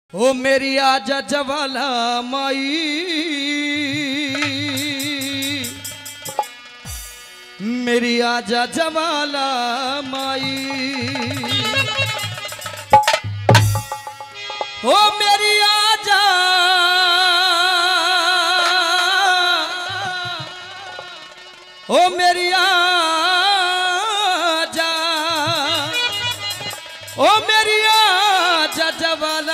ओ मेरी आजा जवाला माई, मेरी आजा जवाला माई, ओ मेरी आजा, ओ मेरी आजा, ओ मेरी आजा जवाला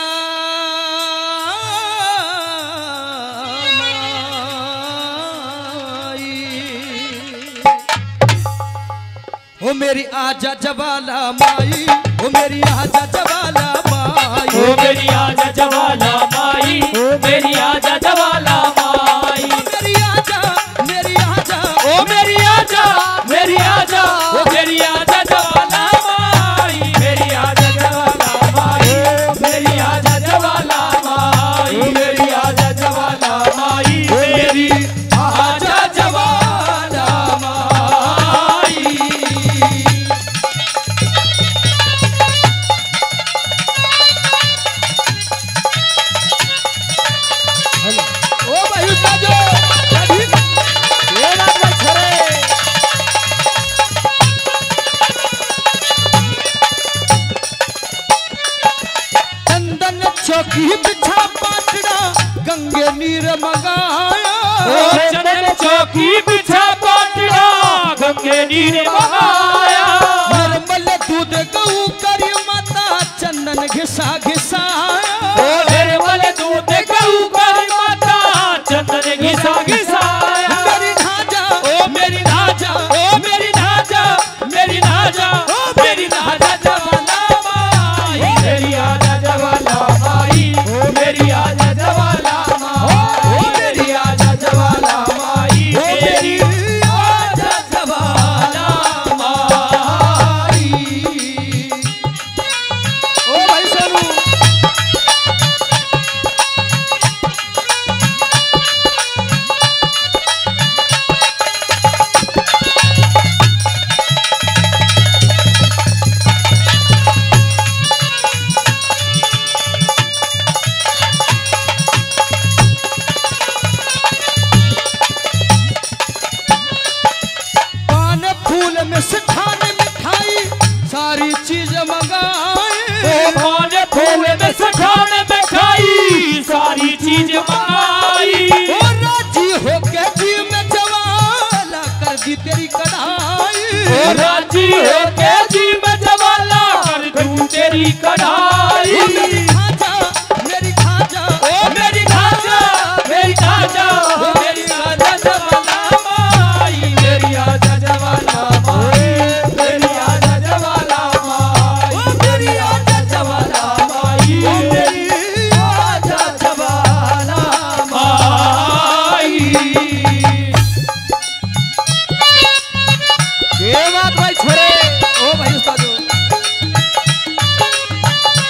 ओ मेरी आजा जवाला माई, ओ मेरी आजा जवाला माई, ओ मेरी आजा जवाला माई, ओ मेरी आजा जवाला माई, मेरी आजा, मेरी आजा, ओ मेरी आजा, मेरी आजा, ओ मेरी आजा जवाला माई, मेरी आजा जवाला माई, मेरी आजा जवाला माई, मेरी आजा जवाला माई, मेरी आजा जवाला माई। ओ भाई उस्तादो ये रात में छरे चंदन चौकी बिछा पाटड़ा गंगे नीर मंगाया, ओ चंदन चौकी बिछा पाटड़ा गंगे नीर मंगाया, निर्मल दूध गऊ करी माता चंदन घिसा घिसाया, ओ निर्मल दूध गऊ कर माता चंदन घिसा घिसाया, मेरी नाजा, ओ मेरी नाजा, ओ मेरी नाजा, मेरी नाजा, ओ मेरी नाजा जवाला माई, मेरी आजा जवाला माई, ओ मेरी आजा जवाला माई, ओ मेरी आजा जवाला माई, ओ मेरी आजा जवाला माई। ओ भाई सोनू पान फूल में सिठान मिठाई सारी चीज मंगाए, पान फूल में सठान में खाई सारी चीज मंगाई, ओ राजी होके जी में जवाला कर दी तेरी कढ़ाई, ओ राजी होके जी में जवाला कर दूं तेरी कढ़ाई, ओ मेरी खाजा, मेरी खाजा, ओ मेरी खाजा, मेरी खाजा, ओ मेरी आजा जवाला माई, मेरी आजा जवाला माई, मेरी आजा जवाला माई, ओ मेरी आजा जवाला माई, ओ मेरी आजा जवाला माई। ये बात भाई छोरे। ओ भाई उस्तादो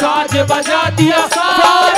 साज बजा दिया साज